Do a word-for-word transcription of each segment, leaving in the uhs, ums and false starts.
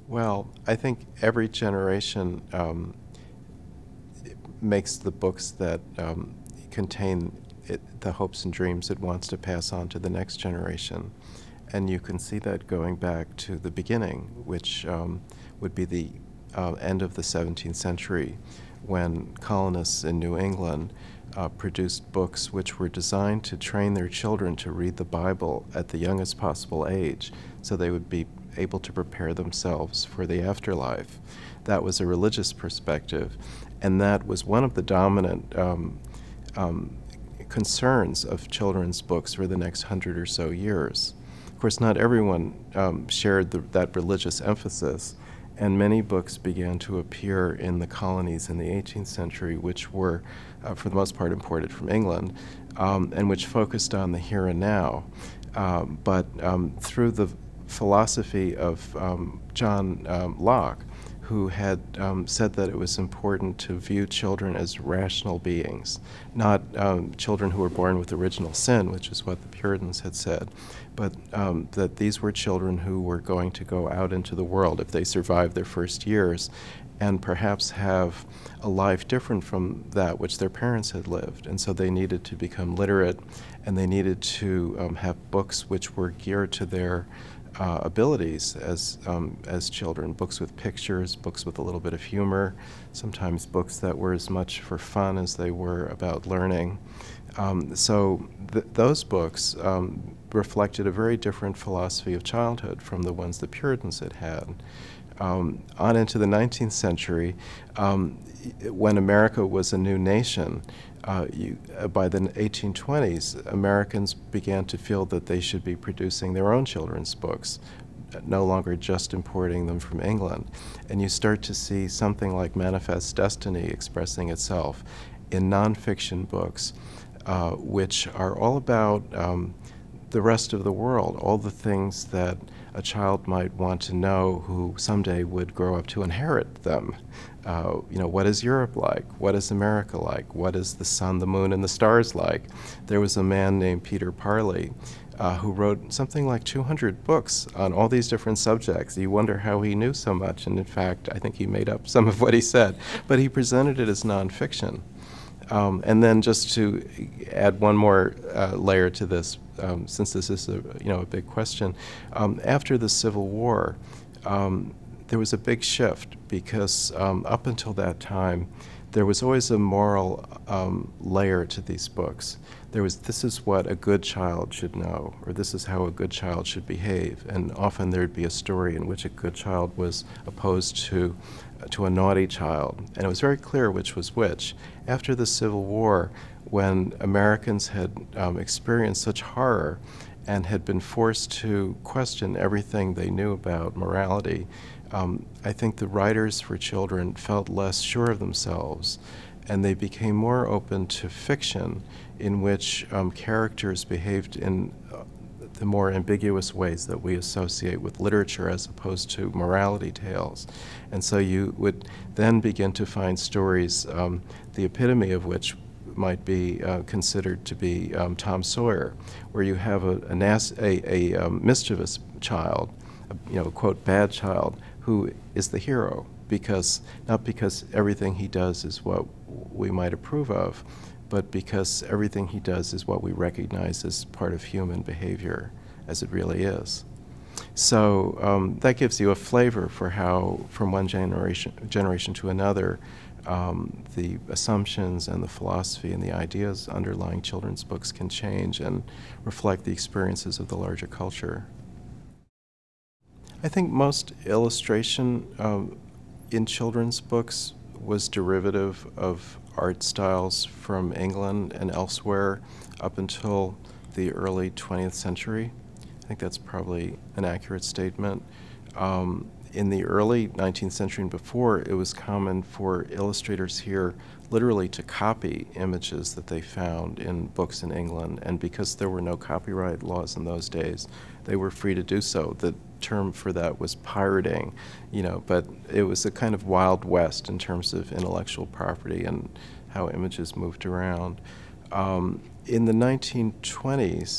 Well, I think every generation um, makes the books that um, contain it, the hopes and dreams it wants to pass on to the next generation. And you can see that going back to the beginning, which um, would be the uh, end of the seventeenth century, when colonists in New England uh, produced books which were designed to train their children to read the Bible at the youngest possible age, so they would be able to prepare themselves for the afterlife. That was a religious perspective, and that was one of the dominant um, um, concerns of children's books for the next hundred or so years. Of course, not everyone um, shared the, that religious emphasis, and many books began to appear in the colonies in the eighteenth century, which were, uh, for the most part, imported from England, um, and which focused on the here and now. Um, but um, through the philosophy of um, John um, Locke, who had um, said that it was important to view children as rational beings, not um, children who were born with original sin, which is what the Puritans had said, but um, that these were children who were going to go out into the world if they survived their first years and perhaps have a life different from that which their parents had lived. And so they needed to become literate, and they needed to um, have books which were geared to their Uh, abilities as um, as children, books with pictures, books with a little bit of humor, sometimes books that were as much for fun as they were about learning. Um, so th those books um, reflected a very different philosophy of childhood from the ones the Puritans had had. Um, on into the nineteenth century, um, when America was a new nation, Uh, you, uh, by the eighteen twenties, Americans began to feel that they should be producing their own children's books, no longer just importing them from England. And you start to see something like Manifest Destiny expressing itself in nonfiction books, uh, which are all about um, the rest of the world, all the things that a child might want to know who someday would grow up to inherit them. Uh, you know, what is Europe like? What is America like? What is the sun, the moon, and the stars like? There was a man named Peter Parley uh, who wrote something like two hundred books on all these different subjects. You wonder how he knew so much, and in fact, I think he made up some of what he said, but he presented it as nonfiction. Um, and then just to add one more uh, layer to this, um, since this is a, you know, a big question, um, after the Civil War, um, there was a big shift because um, up until that time, there was always a moral um, layer to these books. There was, this is what a good child should know, or this is how a good child should behave. And often there'd be a story in which a good child was opposed to, uh, to a naughty child. And it was very clear which was which. After the Civil War, when Americans had um, experienced such horror and had been forced to question everything they knew about morality, Um, I think the writers for children felt less sure of themselves, and they became more open to fiction in which um, characters behaved in uh, the more ambiguous ways that we associate with literature as opposed to morality tales. And so you would then begin to find stories, um, the epitome of which might be uh, considered to be um, Tom Sawyer, where you have a, a, nas a, a um, mischievous child, a, you know, quote, bad child, who is the hero, because not because everything he does is what we might approve of, but because everything he does is what we recognize as part of human behavior, as it really is. So um, that gives you a flavor for how, from one generation, generation to another, um, the assumptions and the philosophy and the ideas underlying children's books can change and reflect the experiences of the larger culture. I think most illustration um, in children's books was derivative of art styles from England and elsewhere up until the early twentieth century. I think that's probably an accurate statement. Um, in the early nineteenth century and before, it was common for illustrators here literally to copy images that they found in books in England, and because there were no copyright laws in those days, they were free to do so. The term for that was pirating, you know, but it was a kind of Wild West in terms of intellectual property and how images moved around. Um, in the nineteen twenties,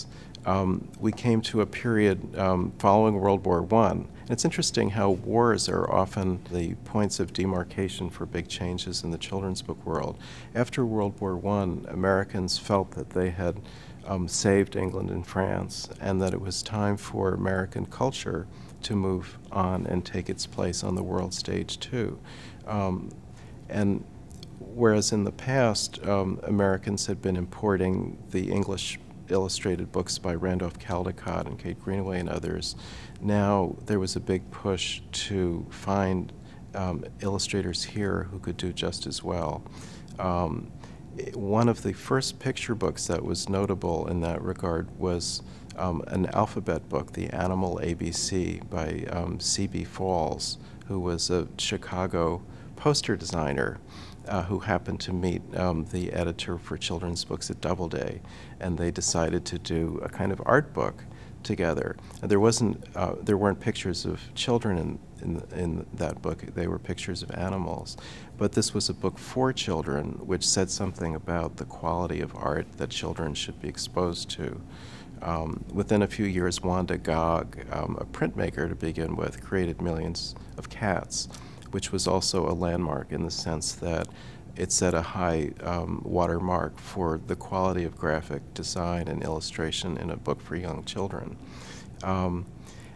um, we came to a period um, following World War One. It's interesting how wars are often the points of demarcation for big changes in the children's book world. After World War One, Americans felt that they had um, saved England and France, and that it was time for American culture to move on and take its place on the world stage too. Um, and whereas in the past, um, Americans had been importing the English illustrated books by Randolph Caldecott and Kate Greenaway and others, now there was a big push to find um, illustrators here who could do just as well. Um, one of the first picture books that was notable in that regard was um, an alphabet book, The Animal A B C, by um, C B Falls, who was a Chicago poster designer uh, who happened to meet um, the editor for children's books at Doubleday, and they decided to do a kind of art book together. And there wasn't, uh, there weren't pictures of children in, in, in that book. They were pictures of animals. But this was a book for children, which said something about the quality of art that children should be exposed to. Um, within a few years, Wanda Gog, um, a printmaker to begin with, created Millions of Cats, which was also a landmark in the sense that it set a high um, watermark for the quality of graphic design and illustration in a book for young children. Um,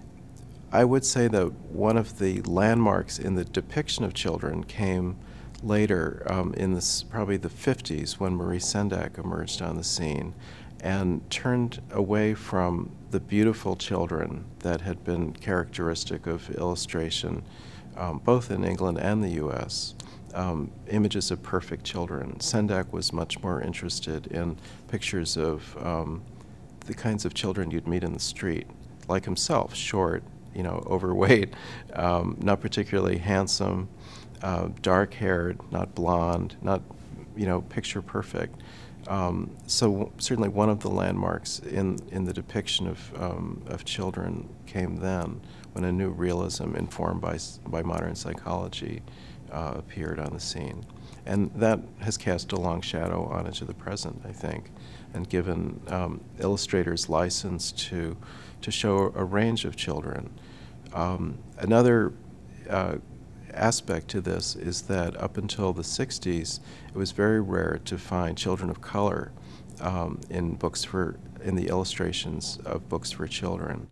I would say that one of the landmarks in the depiction of children came later, um, in this, probably the fifties, when Marie Sendak emerged on the scene and turned away from the beautiful children that had been characteristic of illustration, um, both in England and the U S, Um, images of perfect children. Sendak was much more interested in pictures of um, the kinds of children you'd meet in the street, like himself, short, you know, overweight, um, not particularly handsome, uh, dark-haired, not blonde, not, you know, picture perfect. Um, so certainly one of the landmarks in, in the depiction of, um, of children came then, when a new realism informed by, by modern psychology Uh, appeared on the scene. And that has cast a long shadow on into the present, I think, and given um, illustrators license to, to show a range of children. Um, another uh, aspect to this is that up until the sixties, it was very rare to find children of color um, in books for, in the illustrations of books for children.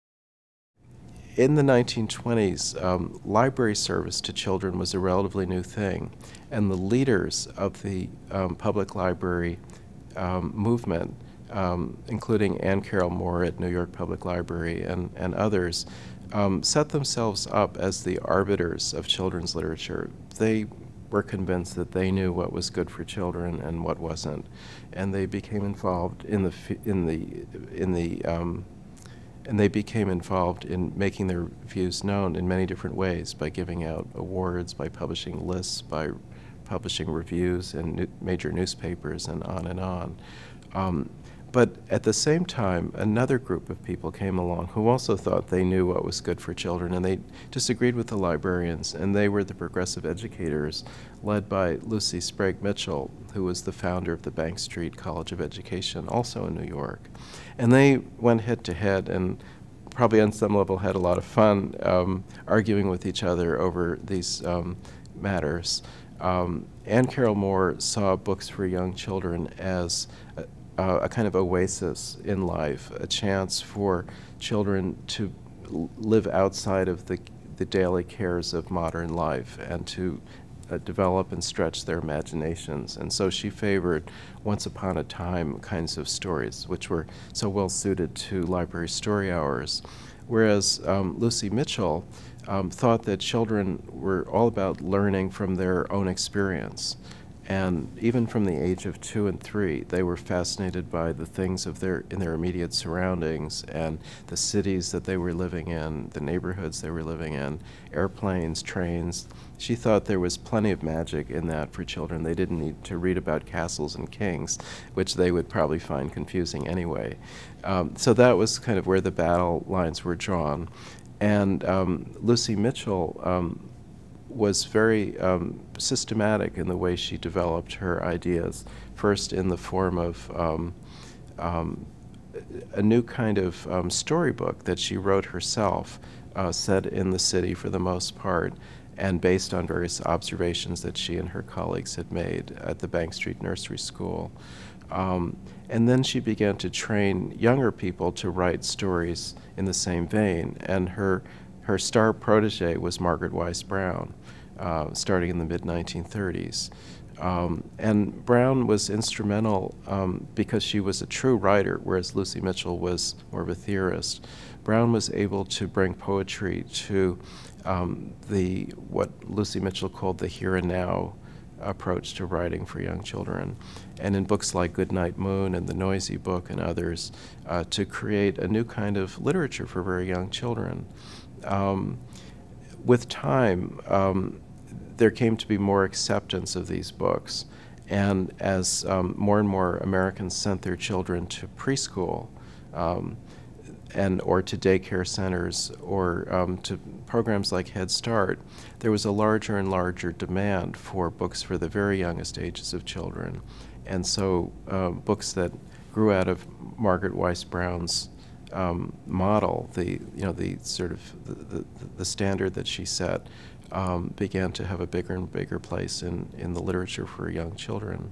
In the nineteen twenties, um, library service to children was a relatively new thing, and the leaders of the um, public library um, movement, um, including Anne Carroll Moore at New York Public Library and, and others, um, set themselves up as the arbiters of children's literature. They were convinced that they knew what was good for children and what wasn't, and they became involved in the in the in the um, And they became involved in making their views known in many different ways, by giving out awards, by publishing lists, by publishing reviews in new major newspapers, and on and on. Um, but at the same time, another group of people came along who also thought they knew what was good for children, and they disagreed with the librarians, and they were the progressive educators, led by Lucy Sprague Mitchell, who was the founder of the Bank Street College of Education, also in New York. And they went head to head and probably on some level had a lot of fun um, arguing with each other over these um, matters. Um, Anne Carroll Moore saw books for young children as a, a kind of oasis in life, a chance for children to live outside of the, the daily cares of modern life and to Uh, develop and stretch their imaginations. And so she favored once upon a time kinds of stories, which were so well suited to library story hours. Whereas um, Lucy Mitchell um, thought that children were all about learning from their own experience. And even from the age of two and three, they were fascinated by the things of their, in their immediate surroundings and the cities that they were living in, the neighborhoods they were living in, airplanes, trains. She thought there was plenty of magic in that for children. They didn't need to read about castles and kings, which they would probably find confusing anyway. Um, so that was kind of where the battle lines were drawn. And um, Lucy Mitchell um, was very um, systematic in the way she developed her ideas, first in the form of um, um, a new kind of um, storybook that she wrote herself, uh, set in the city for the most part, and based on various observations that she and her colleagues had made at the Bank Street Nursery School. Um, and then she began to train younger people to write stories in the same vein, and her, her star protege was Margaret Wise Brown, uh, starting in the mid nineteen thirties. Um, and Brown was instrumental um, because she was a true writer, whereas Lucy Mitchell was more of a theorist. Brown was able to bring poetry to um, the what Lucy Mitchell called the here and now approach to writing for young children. And in books like Goodnight Moon and The Noisy Book and others, uh, to create a new kind of literature for very young children. Um, with time, um, there came to be more acceptance of these books. And as um, more and more Americans sent their children to preschool um, and or to daycare centers or um, to programs like Head Start, there was a larger and larger demand for books for the very youngest ages of children. And so uh, books that grew out of Margaret Wise Brown's um, model, the, you know, the sort of the, the, the standard that she set, Um, began to have a bigger and bigger place in, in the literature for young children.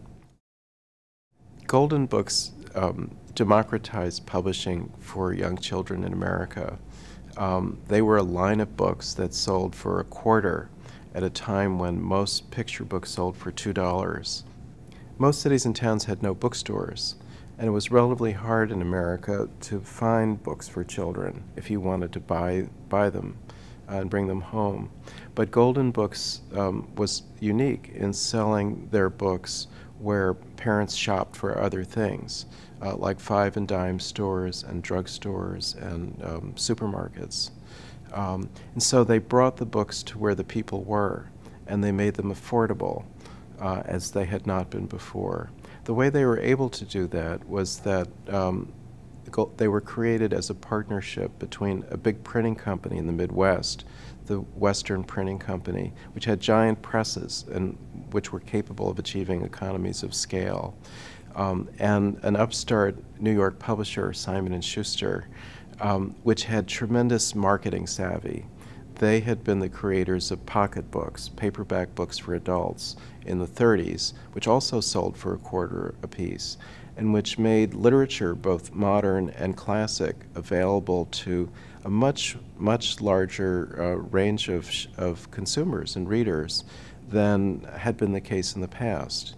Golden Books um, democratized publishing for young children in America. Um, they were a line of books that sold for a quarter at a time when most picture books sold for two dollars. Most cities and towns had no bookstores, and it was relatively hard in America to find books for children if you wanted to buy, buy them uh, and bring them home. But Golden Books um, was unique in selling their books where parents shopped for other things, uh, like five and dime stores and drugstores and um, supermarkets. Um, and so they brought the books to where the people were, and they made them affordable, uh, as they had not been before. The way they were able to do that was that um, they were created as a partnership between a big printing company in the Midwest, the Western Printing Company, which had giant presses and which were capable of achieving economies of scale, um, and an upstart New York publisher, Simon and Schuster, um, which had tremendous marketing savvy. They had been the creators of pocketbooks, paperback books for adults in the thirties, which also sold for a quarter apiece, and which made literature, both modern and classic, available to a much, much larger uh, range of, sh of consumers and readers than had been the case in the past.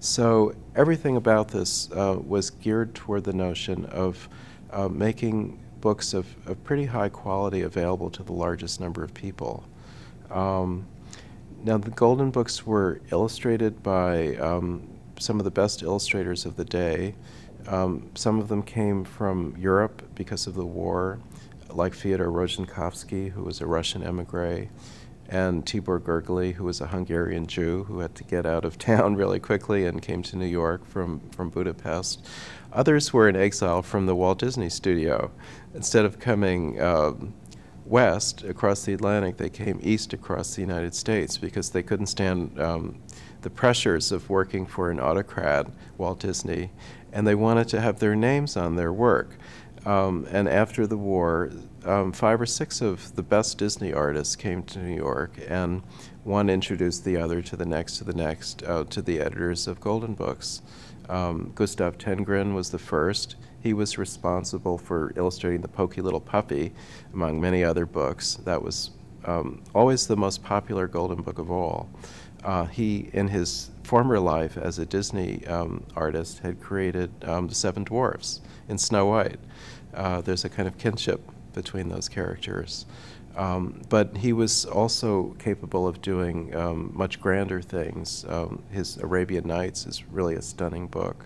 So everything about this uh, was geared toward the notion of uh, making books of, of pretty high quality available to the largest number of people. Um, now, the Golden Books were illustrated by um, some of the best illustrators of the day. Um, some of them came from Europe because of the war, like Fyodor Rozhenkovsky, who was a Russian emigre, and Tibor Gergely, who was a Hungarian Jew who had to get out of town really quickly and came to New York from, from Budapest. Others were in exile from the Walt Disney Studio. Instead of coming um, west across the Atlantic, they came east across the United States because they couldn't stand um, the pressures of working for an autocrat, Walt Disney, and they wanted to have their names on their work. Um, and after the war, um, five or six of the best Disney artists came to New York, and one introduced the other to the next, to the next, uh, to the editors of Golden Books. Um, Gustav Tenggren was the first. He was responsible for illustrating The Pokey Little Puppy, among many other books. That was um, always the most popular Golden Book of all. Uh, he, in his former life as a Disney um, artist, had created um, the Seven Dwarfs in Snow White. Uh, there's a kind of kinship between those characters. Um, but he was also capable of doing um, much grander things. Um, his Arabian Nights is really a stunning book.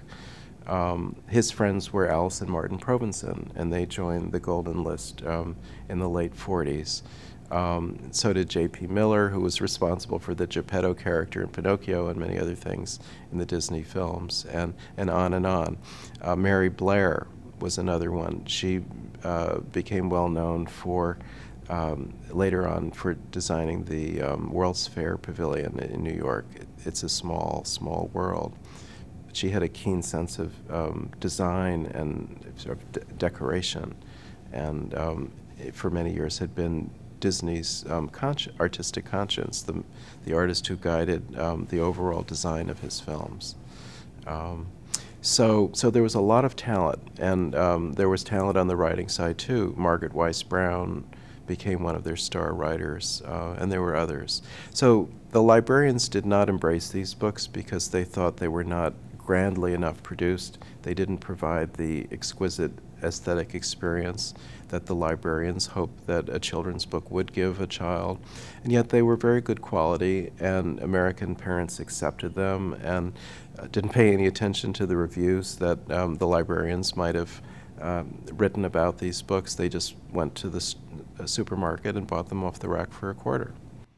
Um, his friends were Alice and Martin Provenson, and they joined the Golden List um, in the late forties. Um, so did J P Miller, who was responsible for the Geppetto character in Pinocchio and many other things in the Disney films, and, and on and on. Uh, Mary Blair was another one. She uh, became well known for, um, later on, for designing the um, World's Fair Pavilion in New York. It, it's a small, small world. she had a keen sense of um, design and sort of de decoration, and um, for many years had been Disney's um, consci artistic conscience, the, the artist who guided um, the overall design of his films. Um, so, so there was a lot of talent, and um, there was talent on the writing side too. Margaret Weiss Brown became one of their star writers, uh, and there were others. So the librarians did not embrace these books because they thought they were not grandly enough produced. They didn't provide the exquisite aesthetic experience that the librarians hoped that a children's book would give a child. And yet they were very good quality, and American parents accepted them and uh, didn't pay any attention to the reviews that um, the librarians might have um, written about these books. They just went to the uh, supermarket and bought them off the rack for a quarter.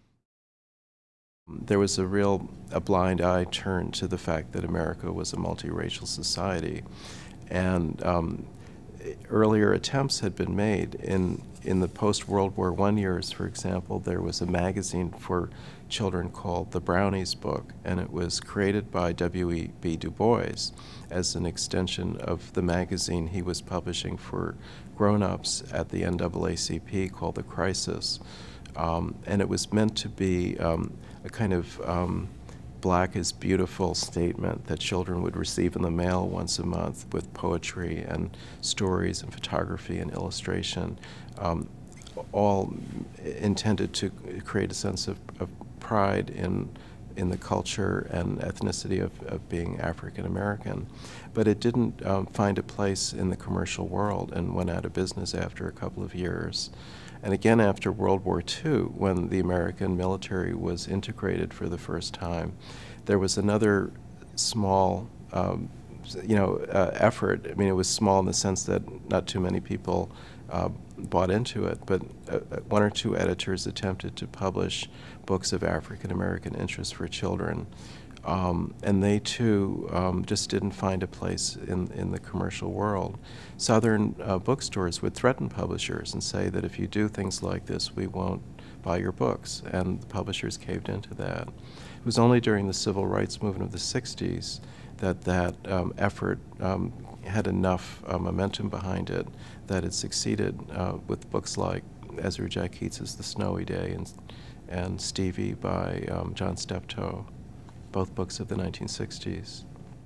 There was a real a blind eye turned to the fact that America was a multiracial society, and um, earlier attempts had been made. In, in the post-World War One years, for example, there was a magazine for children called The Brownies Book, and it was created by W E B Du Bois as an extension of the magazine he was publishing for grown-ups at the N double A C P called The Crisis. Um, and it was meant to be um, a kind of um, Black is beautiful statement that children would receive in the mail once a month with poetry and stories and photography and illustration, um, all intended to create a sense of, of pride in in the culture and ethnicity of, of being African American. But it didn't um, find a place in the commercial world and went out of business after a couple of years. And again after World War Two, when the American military was integrated for the first time, there was another small, um, you know, uh, effort. I mean, it was small in the sense that not too many people uh, bought into it, but uh, one or two editors attempted to publish books of African American interest for children. Um, and they too um, just didn't find a place in, in the commercial world. Southern uh, bookstores would threaten publishers and say that if you do things like this, we won't buy your books, and the publishers caved into that. It was only during the civil rights movement of the sixties that that um, effort um, had enough uh, momentum behind it that it succeeded uh, with books like Ezra Jack Keats's The Snowy Day and, and Stevie by um, John Steptoe, both books of the nineteen sixties.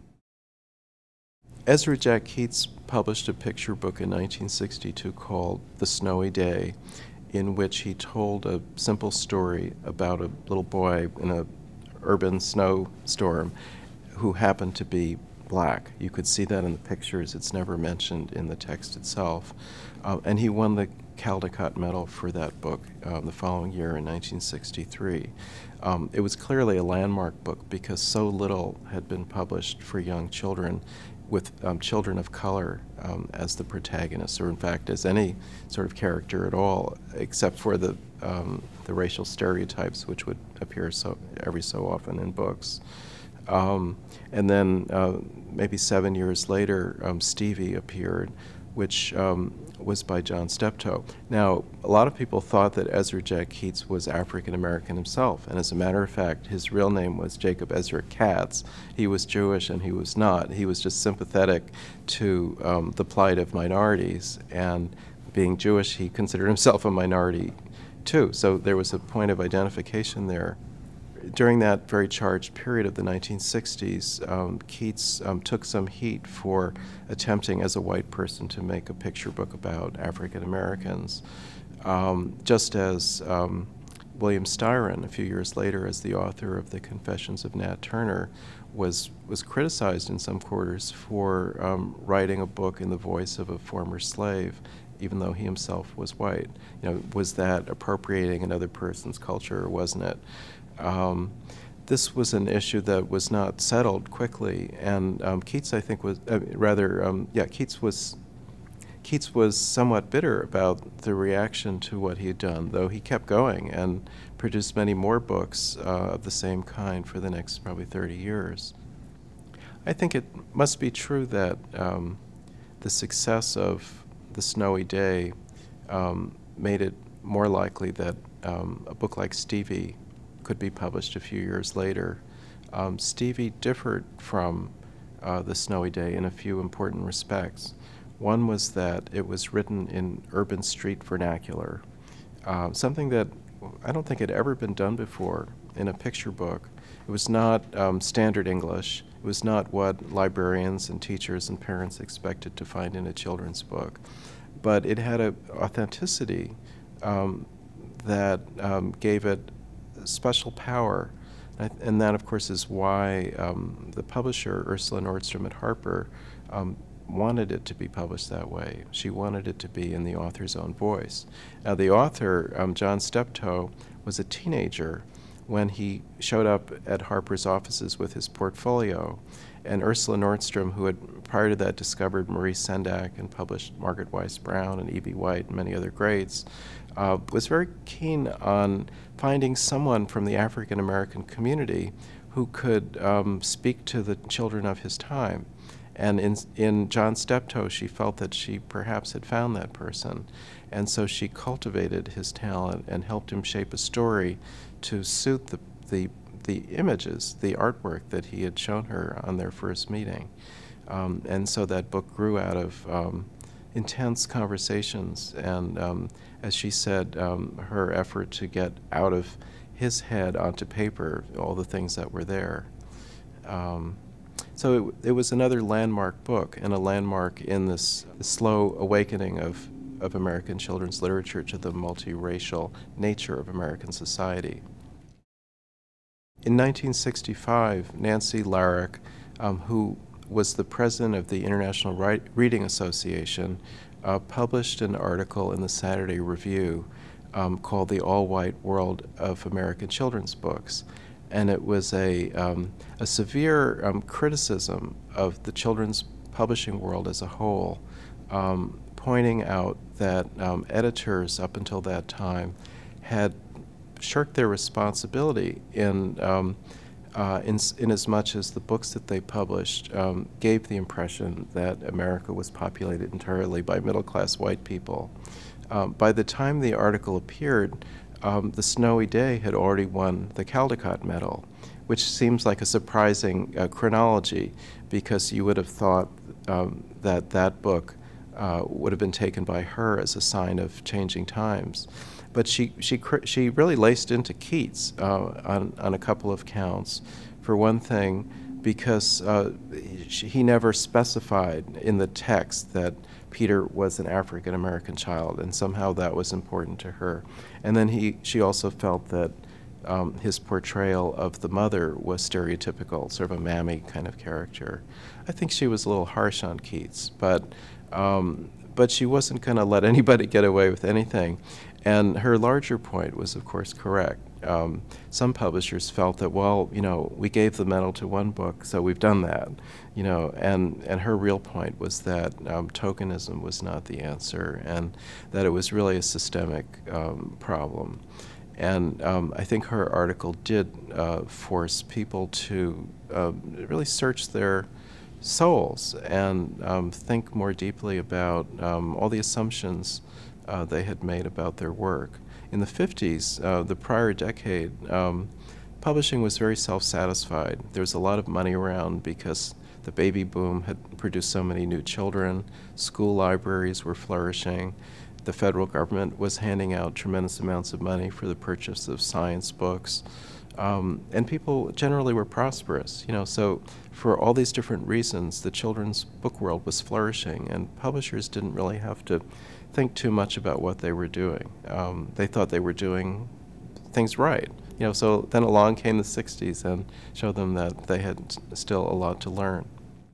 Ezra Jack Keats published a picture book in nineteen sixty-two called The Snowy Day, in which he told a simple story about a little boy in an urban snowstorm who happened to be Black. You could see that in the pictures. It's never mentioned in the text itself. Uh, and he won the Caldecott Medal for that book uh, the following year in nineteen sixty-three. Um, it was clearly a landmark book because so little had been published for young children with um, children of color um, as the protagonists, or in fact as any sort of character at all, except for the, um, the racial stereotypes which would appear so every so often in books. Um, and then uh, maybe seven years later, um, Stevie appeared, which um, was by John Steptoe. Now, a lot of people thought that Ezra Jack Keats was African American himself, and as a matter of fact, his real name was Jacob Ezra Katz. He was Jewish and he was not. He was just sympathetic to um, the plight of minorities, and being Jewish, he considered himself a minority too. So there was a point of identification there. During that very charged period of the nineteen sixties, um, Keats um, took some heat for attempting as a white person to make a picture book about African Americans, um, just as um, William Styron, a few years later, as the author of The Confessions of Nat Turner, was, was criticized in some quarters for um, writing a book in the voice of a former slave, even though he himself was white. You know, was that appropriating another person's culture, or wasn't it? Um, this was an issue that was not settled quickly, and um, Keats, I think, was uh, rather, um, yeah, Keats was Keats was somewhat bitter about the reaction to what he had done, though he kept going and produced many more books uh, of the same kind for the next probably thirty years. I think it must be true that um, the success of The Snowy Day um, made it more likely that um, a book like Stevie could be published a few years later. Um, Stevie differed from uh, The Snowy Day in a few important respects. One was that it was written in urban street vernacular, uh, something that I don't think had ever been done before in a picture book. It was not um, standard English. It was not what librarians and teachers and parents expected to find in a children's book. But it had an authenticity um, that um, gave it special power. And, I, and that, of course, is why um, the publisher, Ursula Nordstrom at Harper, um, wanted it to be published that way. She wanted it to be in the author's own voice. Now, the author, um, John Steptoe, was a teenager when he showed up at Harper's offices with his portfolio. And Ursula Nordstrom, who had prior to that discovered Maurice Sendak and published Margaret Wise Brown and E B White and many other greats, uh, was very keen on finding someone from the African American community who could um, speak to the children of his time. And in, in John Steptoe, she felt that she perhaps had found that person. And so she cultivated his talent and helped him shape a story to suit the, the, the images, the artwork that he had shown her on their first meeting. Um, and so that book grew out of um, intense conversations and, um, as she said, um, her effort to get out of his head onto paper all the things that were there. Um, So it, it was another landmark book, and a landmark in this slow awakening of, of American children's literature to the multiracial nature of American society. In nineteen sixty-five, Nancy Larrick, um, who was the president of the International Ri- Reading Association, uh, published an article in the Saturday Review um, called The All-White World of American Children's Books. And it was a, um, a severe um, criticism of the children's publishing world as a whole, um, pointing out that um, editors up until that time had shirked their responsibility in, um, uh, in, in as much as the books that they published um, gave the impression that America was populated entirely by middle-class white people. Um, by the time the article appeared, Um, The Snowy Day had already won the Caldecott Medal, which seems like a surprising uh, chronology, because you would have thought um, that that book uh, would have been taken by her as a sign of changing times. But she, she, she really laced into Keats uh, on, on a couple of counts. For one thing, because uh, she, he never specified in the text that Peter was an African American child, and somehow that was important to her. And then he, she also felt that um, his portrayal of the mother was stereotypical, sort of a mammy kind of character. I think she was a little harsh on Keats, but um, but she wasn't going to let anybody get away with anything. And her larger point was, of course, correct. Um, some publishers felt that, well, you know, we gave the medal to one book, so we've done that, you know, and, and her real point was that um, tokenism was not the answer, and that it was really a systemic um, problem. And um, I think her article did uh, force people to uh, really search their souls and um, think more deeply about um, all the assumptions uh, they had made about their work. In the fifties, uh, the prior decade, um, publishing was very self-satisfied. There was a lot of money around because the baby boom had produced so many new children. School libraries were flourishing. The federal government was handing out tremendous amounts of money for the purchase of science books. Um, and people generally were prosperous, you know, so for all these different reasons, the children's book world was flourishing, and publishers didn't really have to think too much about what they were doing. Um, they thought they were doing things right, you know, so then along came the sixties and showed them that they had still a lot to learn.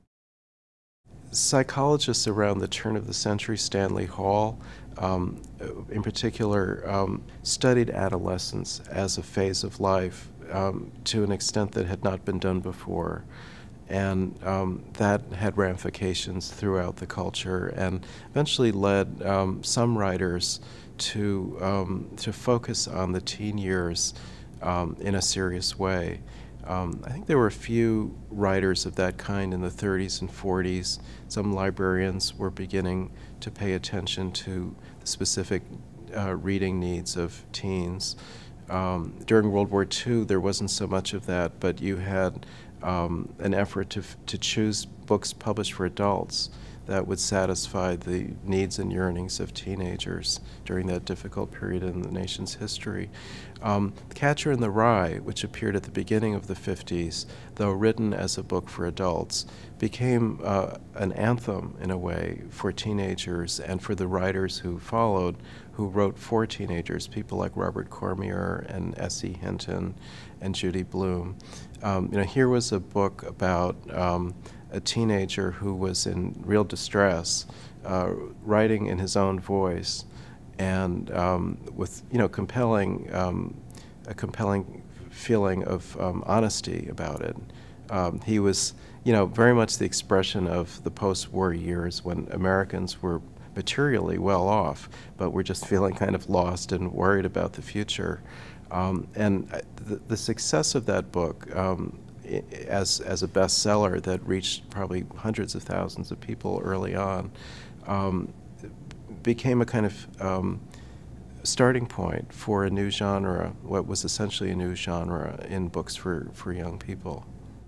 Psychologists around the turn of the century, Stanley Hall, um, in particular, um, studied adolescence as a phase of life um, to an extent that had not been done before. And um, that had ramifications throughout the culture and eventually led um, some writers to, um, to focus on the teen years um, in a serious way. Um, I think there were a few writers of that kind in the thirties and forties. Some librarians were beginning to pay attention to the specific uh, reading needs of teens. Um, during World War Two, there wasn't so much of that, but you had um, an effort to, f to choose books published for adults that would satisfy the needs and yearnings of teenagers during that difficult period in the nation's history. Um, Catcher in the Rye, which appeared at the beginning of the fifties, though written as a book for adults, became uh, an anthem, in a way, for teenagers and for the writers who followed, who wrote for teenagers, people like Robert Cormier and S E Hinton and Judy Blume. Um, you know, here was a book about um, a teenager who was in real distress, uh, writing in his own voice, and um, with you know compelling, um, a compelling feeling of um, honesty about it. Um, he was, you know, very much the expression of the post-war years when Americans were materially well off, but were just feeling kind of lost and worried about the future. Um, and the, the success of that book, um, as as a bestseller that reached probably hundreds of thousands of people early on, um, became a kind of um, starting point for a new genre, what was essentially a new genre in books for, for young people.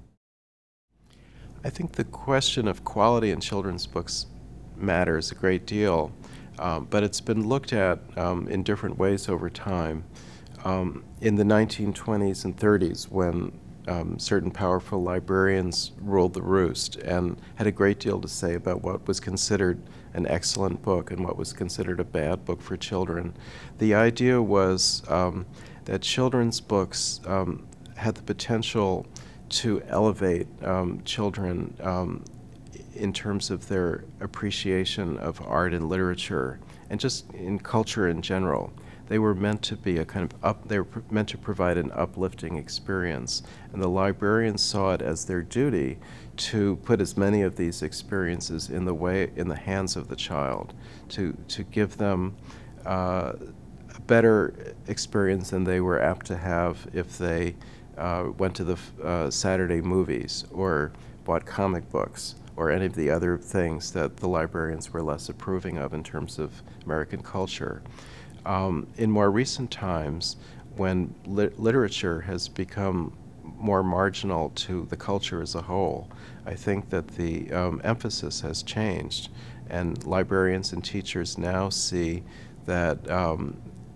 I think the question of quality in children's books matters a great deal, um, but it's been looked at um, in different ways over time. Um, in the nineteen twenties and thirties, when um, certain powerful librarians ruled the roost and had a great deal to say about what was considered an excellent book and what was considered a bad book for children, the idea was um, that children's books um, had the potential to elevate um, children um, in terms of their appreciation of art and literature and just in culture in general. They were meant to be a kind of up, they were meant to provide an uplifting experience, and the librarians saw it as their duty to put as many of these experiences in the way, in the hands of the child, to, to give them uh, a better experience than they were apt to have if they uh, went to the uh, Saturday movies or bought comic books or any of the other things that the librarians were less approving of in terms of American culture. Um, in more recent times, when li literature has become more marginal to the culture as a whole, I think that the um, emphasis has changed, and librarians and teachers now see that um,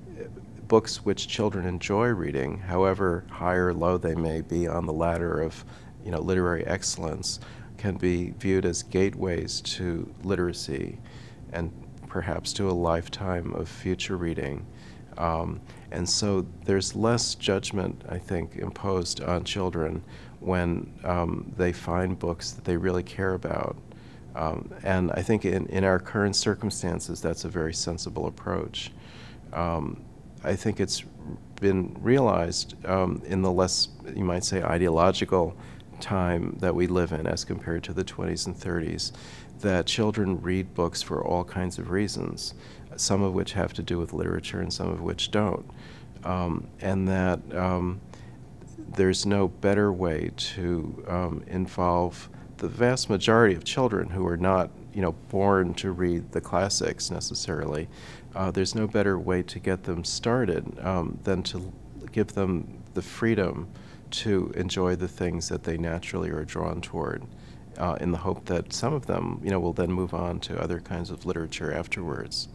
books which children enjoy reading, however high or low they may be on the ladder of, you know, literary excellence, can be viewed as gateways to literacy and perhaps to a lifetime of future reading. Um, and so there's less judgment, I think, imposed on children when um, they find books that they really care about. Um, and I think in, in our current circumstances, that's a very sensible approach. Um, I think it's been realized um, in the less, you might say, ideological time that we live in as compared to the twenties and thirties, that children read books for all kinds of reasons, some of which have to do with literature and some of which don't. Um, and that um, there's no better way to um, involve the vast majority of children who are not, you know, born to read the classics necessarily. Uh, there's no better way to get them started um, than to give them the freedom to enjoy the things that they naturally are drawn toward, uh, in the hope that some of them, you know, will then move on to other kinds of literature afterwards.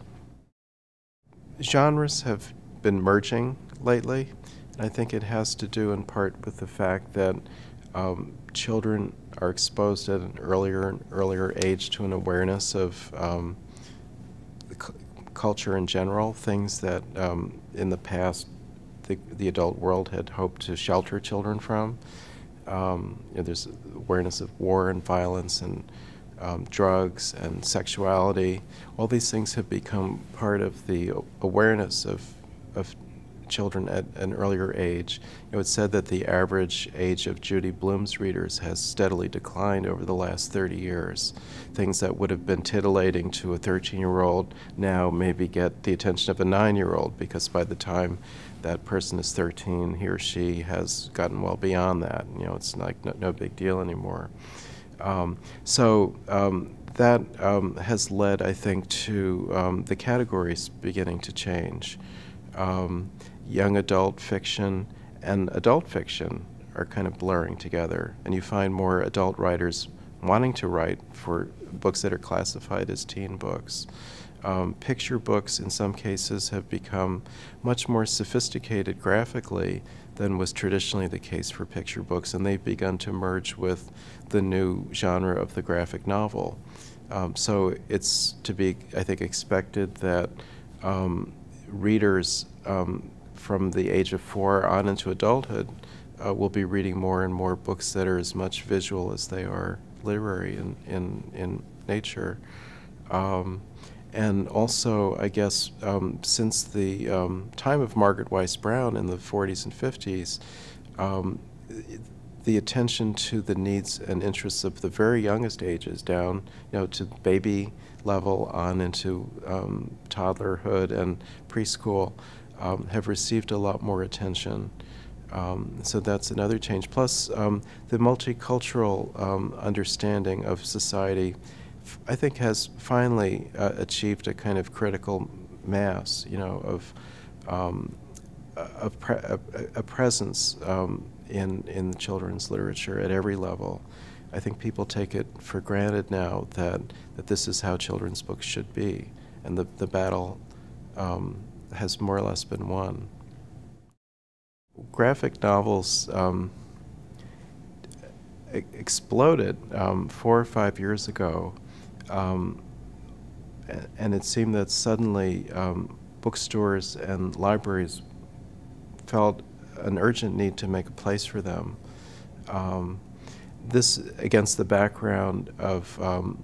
Genres have been merging lately, and I think it has to do in part with the fact that um, children are exposed at an earlier and earlier age to an awareness of um, the cu culture in general, things that um, in the past the, the adult world had hoped to shelter children from. Um, you know, there's awareness of war and violence and um, drugs and sexuality. All these things have become part of the awareness of, of children at an earlier age. You know, it's said that the average age of Judy Blume's readers has steadily declined over the last thirty years. Things that would have been titillating to a thirteen-year-old now maybe get the attention of a nine-year-old, because by the time that person is thirteen, he or she has gotten well beyond that. You know, it's like no, no big deal anymore. Um, so um, that um, has led, I think, to um, the categories beginning to change. Um, young adult fiction and adult fiction are kind of blurring together, and you find more adult writers wanting to write for books that are classified as teen books. Um, picture books, in some cases, have become much more sophisticated graphically than was traditionally the case for picture books, and they've begun to merge with the new genre of the graphic novel. Um, so it's to be, I think, expected that um, readers um, from the age of four on into adulthood uh, will be reading more and more books that are as much visual as they are literary in, in, in nature. Um, And also, I guess, um, since the um, time of Margaret Weiss Brown in the forties and fifties, um, the attention to the needs and interests of the very youngest ages, down, you know, to baby level on into um, toddlerhood and preschool, um, have received a lot more attention. Um, so that's another change. Plus, um, the multicultural um, understanding of society, I think, has finally uh, achieved a kind of critical mass, you know, of um, of pre a, a presence um, in in children's literature at every level. I think people take it for granted now that that this is how children's books should be, and the the battle um, has more or less been won. Graphic novels um, e exploded um, four or five years ago. Um, and it seemed that suddenly um, bookstores and libraries felt an urgent need to make a place for them. Um, this against the background of, um,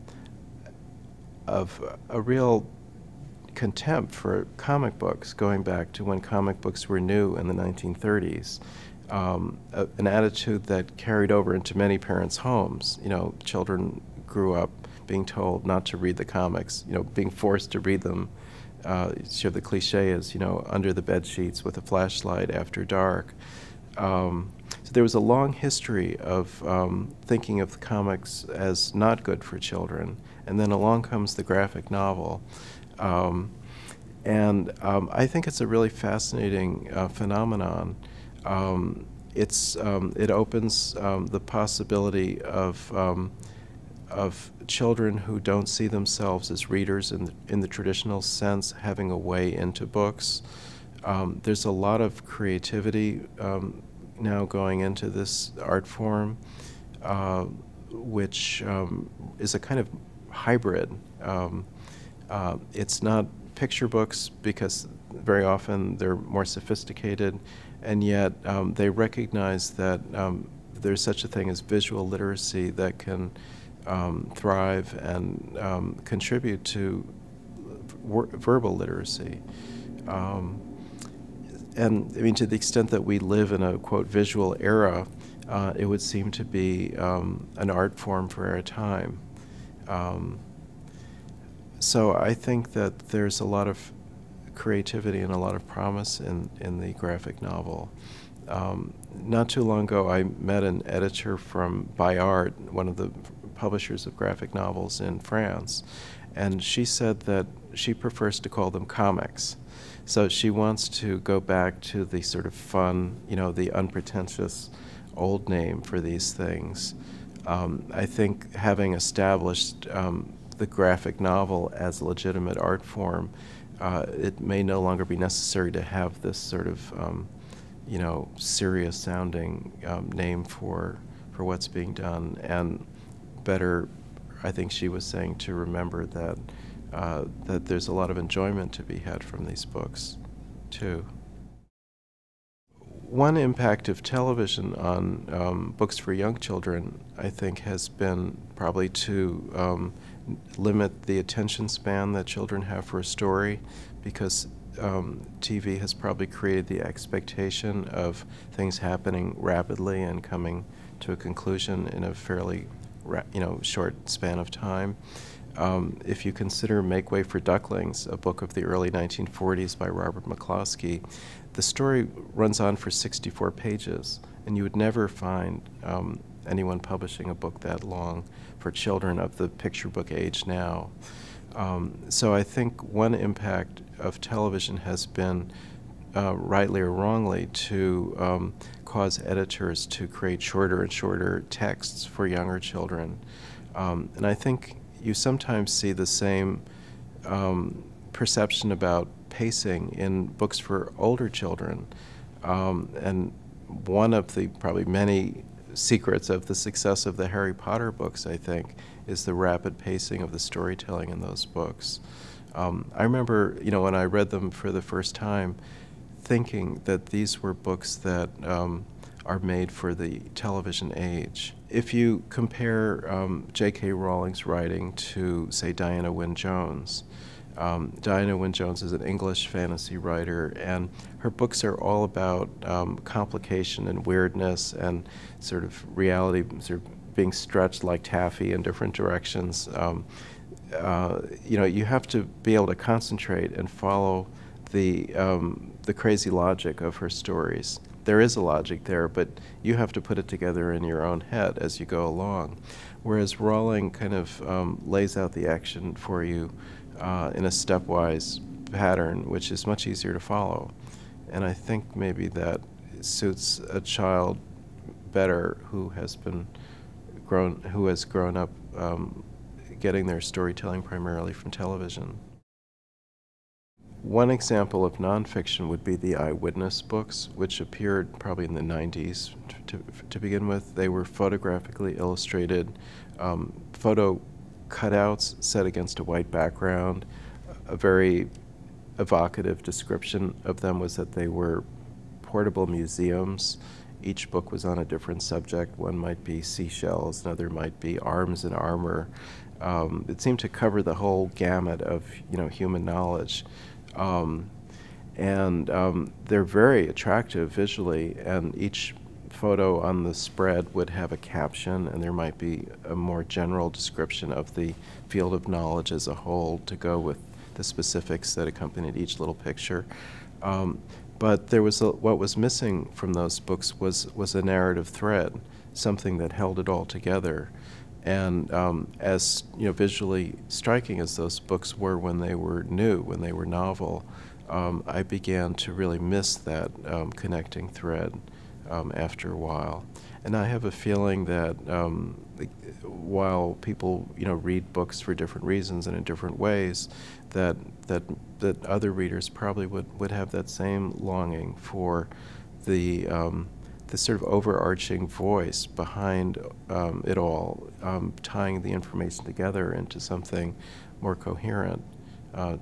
of a real contempt for comic books, going back to when comic books were new in the nineteen thirties. Um, a, an attitude that carried over into many parents' homes. You know, children grew up being told not to read the comics, you know, being forced to read them. Uh, sure, the cliche is, you know, under the bed sheets with a flashlight after dark. Um, so there was a long history of um, thinking of the comics as not good for children, and then along comes the graphic novel. Um, and um, I think it's a really fascinating uh, phenomenon. Um, it's, um, it opens um, the possibility of um, of children who don't see themselves as readers in the, in the traditional sense having a way into books. Um, there's a lot of creativity um, now going into this art form, uh, which um, is a kind of hybrid. Um, uh, it's not picture books because very often they're more sophisticated, and yet um, they recognize that um, there's such a thing as visual literacy that can Um, thrive and um, contribute to verbal literacy. Um, and I mean, to the extent that we live in a, quote, visual era, uh, it would seem to be um, an art form for our time. Um, so I think that there's a lot of creativity and a lot of promise in, in the graphic novel. Um, not too long ago, I met an editor from Bayard, one of the publishers of graphic novels in France, and she said that she prefers to call them comics. So she wants to go back to the sort of fun, you know, the unpretentious old name for these things. Um, I think having established um, the graphic novel as a legitimate art form, uh, it may no longer be necessary to have this sort of um, you know, serious sounding um, name for for what's being done, and better, I think she was saying, to remember that uh, that there's a lot of enjoyment to be had from these books, too. One impact of television on um, books for young children, I think, has been probably to um, limit the attention span that children have for a story, because Um, T V has probably created the expectation of things happening rapidly and coming to a conclusion in a fairly, ra you know, short span of time. Um, if you consider Make Way for Ducklings, a book of the early nineteen forties by Robert McCloskey, the story runs on for sixty-four pages, and you would never find um, anyone publishing a book that long for children of the picture book age now. Um, so I think one impact of television has been uh, rightly or wrongly, to um, cause editors to create shorter and shorter texts for younger children. Um, and I think you sometimes see the same um, perception about pacing in books for older children. Um, and one of the probably many secrets of the success of the Harry Potter books, I think, is the rapid pacing of the storytelling in those books. Um, I remember, you know, when I read them for the first time, thinking that these were books that um, are made for the television age. If you compare um, J K Rowling's writing to, say, Diana Wynne Jones, um, Diana Wynne Jones is an English fantasy writer, and her books are all about um, complication and weirdness and sort of reality sort of being stretched like taffy in different directions. Um, uh, you know, you have to be able to concentrate and follow the um, the crazy logic of her stories. There is a logic there, but you have to put it together in your own head as you go along. Whereas Rowling kind of um, lays out the action for you uh, in a stepwise pattern, which is much easier to follow. And I think maybe that suits a child better who has been grown, who has grown up um, getting their storytelling primarily from television. One example of nonfiction would be the eyewitness books, which appeared probably in the nineties to, to begin with. They were photographically illustrated, um, photo cutouts set against a white background. A very evocative description of them was that they were portable museums. Each book was on a different subject. One might be seashells, another might be arms and armor. Um, it seemed to cover the whole gamut of, you know, human knowledge. Um, and um, they're very attractive visually, and each photo on the spread would have a caption, and there might be a more general description of the field of knowledge as a whole to go with the specifics that accompanied each little picture. Um, but there was a, what was missing from those books was, was a narrative thread, something that held it all together. And um, as you know, visually striking as those books were when they were new, when they were novel, um, I began to really miss that um, connecting thread um, after a while. And I have a feeling that um, while people, you know, read books for different reasons and in different ways, that that that other readers probably would would have that same longing for the um, the sort of overarching voice behind um, it all, um, tying the information together into something more coherent. Uh,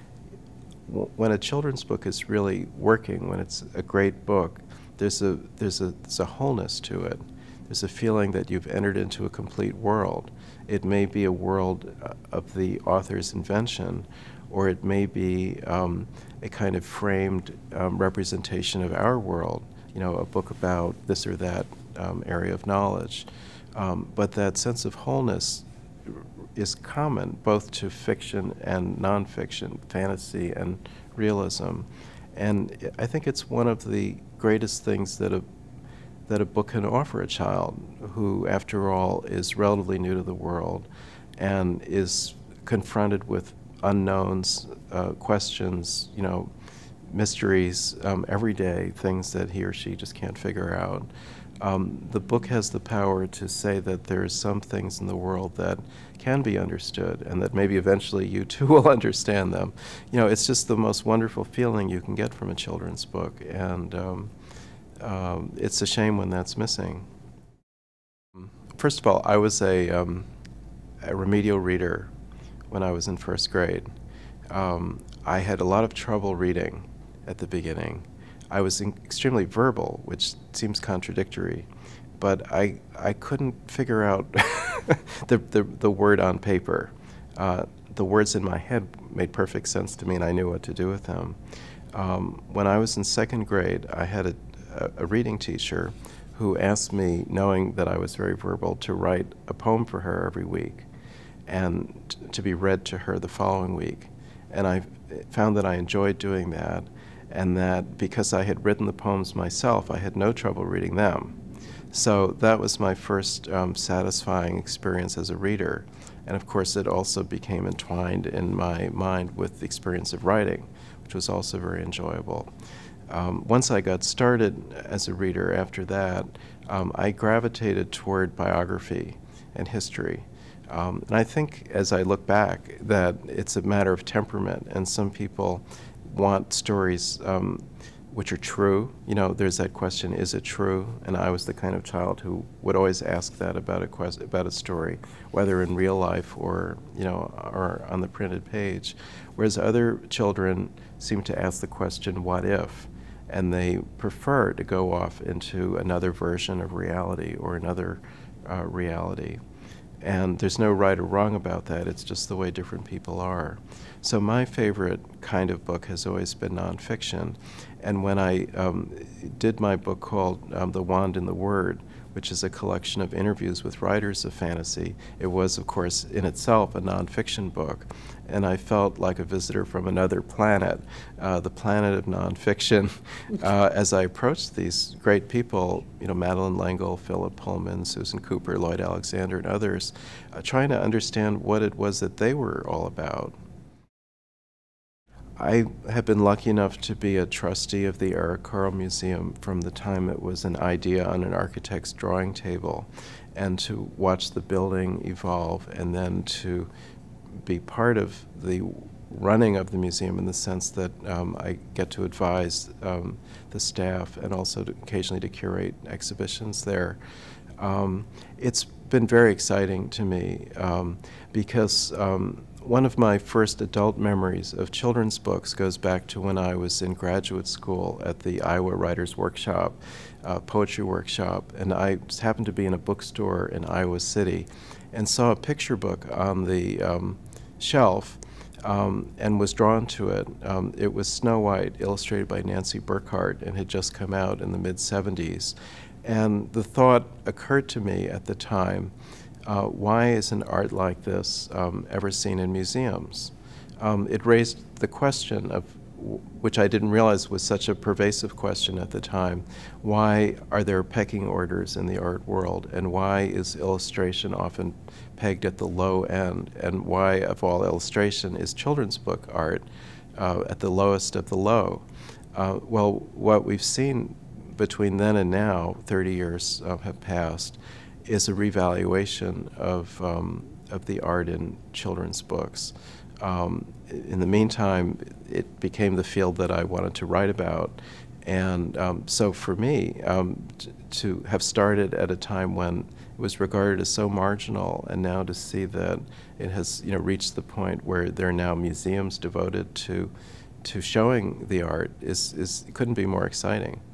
w when a children's book is really working, when it's a great book, there's a, there's a, there's a wholeness to it. There's a feeling that you've entered into a complete world. It may be a world uh, of the author's invention, or it may be um, a kind of framed um, representation of our world. You know, a book about this or that um, area of knowledge. Um, but that sense of wholeness is common both to fiction and nonfiction, fantasy and realism. And I think it's one of the greatest things that a, that a book can offer a child who, after all, is relatively new to the world and is confronted with unknowns, uh, questions, you know, mysteries um, every day, things that he or she just can't figure out. Um, the book has the power to say that there's some things in the world that can be understood and that maybe eventually you too will understand them. You know, it's just the most wonderful feeling you can get from a children's book, and um, um, it's a shame when that's missing. First of all, I was a, um, a remedial reader when I was in first grade. Um, I had a lot of trouble reading at the beginning. I was in extremely verbal, which seems contradictory, but I, I couldn't figure out the, the, the word on paper. Uh, the words in my head made perfect sense to me, and I knew what to do with them. Um, when I was in second grade, I had a, a, a reading teacher who asked me, knowing that I was very verbal, to write a poem for her every week and to be read to her the following week. And I found that I enjoyed doing that, and that because I had written the poems myself, I had no trouble reading them. So that was my first um, satisfying experience as a reader. And of course, it also became entwined in my mind with the experience of writing, which was also very enjoyable. Um, once I got started as a reader after that, um, I gravitated toward biography and history. Um, and I think as I look back that it's a matter of temperament, and some people want stories um, which are true. You know, there's that question, is it true? And I was the kind of child who would always ask that about a quest about a story, whether in real life or, you know, or on the printed page. Whereas other children seem to ask the question, what if? And they prefer to go off into another version of reality or another uh, reality. And there's no right or wrong about that. It's just the way different people are. So my favorite kind of book has always been nonfiction. And when I um, did my book called um, The Wand and the Word, which is a collection of interviews with writers of fantasy, it was, of course, in itself a nonfiction book. And I felt like a visitor from another planet, uh, the planet of nonfiction, uh, as I approached these great people, you know, Madeleine L'Engle, Philip Pullman, Susan Cooper, Lloyd Alexander, and others, uh, trying to understand what it was that they were all about. I have been lucky enough to be a trustee of the Eric Carle Museum from the time it was an idea on an architect's drawing table, and to watch the building evolve, and then to be part of the running of the museum in the sense that um, I get to advise um, the staff and also to occasionally to curate exhibitions there. Um, it's been very exciting to me um, because um, one of my first adult memories of children's books goes back to when I was in graduate school at the Iowa Writers Workshop, uh, poetry workshop, and I just happened to be in a bookstore in Iowa City and saw a picture book on the um, shelf um, and was drawn to it. Um, it was Snow White, illustrated by Nancy Burkhart, and had just come out in the mid seventies. And the thought occurred to me at the time, Uh, why isn't art like this um, ever seen in museums? Um, it raised the question of, w which I didn't realize was such a pervasive question at the time, why are there pecking orders in the art world, and why is illustration often pegged at the low end, and why, of all illustration, is children's book art uh, at the lowest of the low? Uh, well, what we've seen between then and now, thirty years uh, have passed, is a revaluation of, um, of the art in children's books. Um, in the meantime, it became the field that I wanted to write about. And um, so for me, um, to have started at a time when it was regarded as so marginal, and now to see that it has, you know, reached the point where there are now museums devoted to, to showing the art is, is, couldn't be more exciting.